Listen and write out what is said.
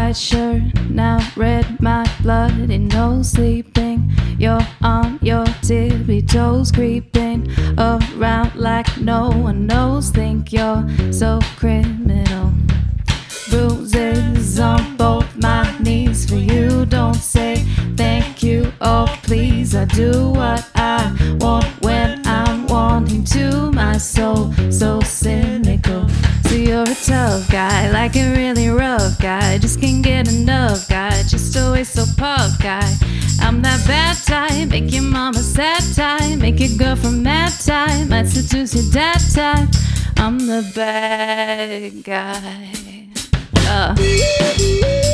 white shirt, now red, my blood and no sleeping. You're on your tippy toes, creeping around like no one knows. Think you're so criminal. Bruises on both my knees for you. Don't say thank you, oh please. I do what I want when I'm wanting to. My soul so cynical. So you're a tough guy, like a really rough guy. Just can't get enough guy, just always so puff guy. I'm that bad type, make your mama sad type, make your girlfriend mad type, might seduce your dad type. I'm the bad guy.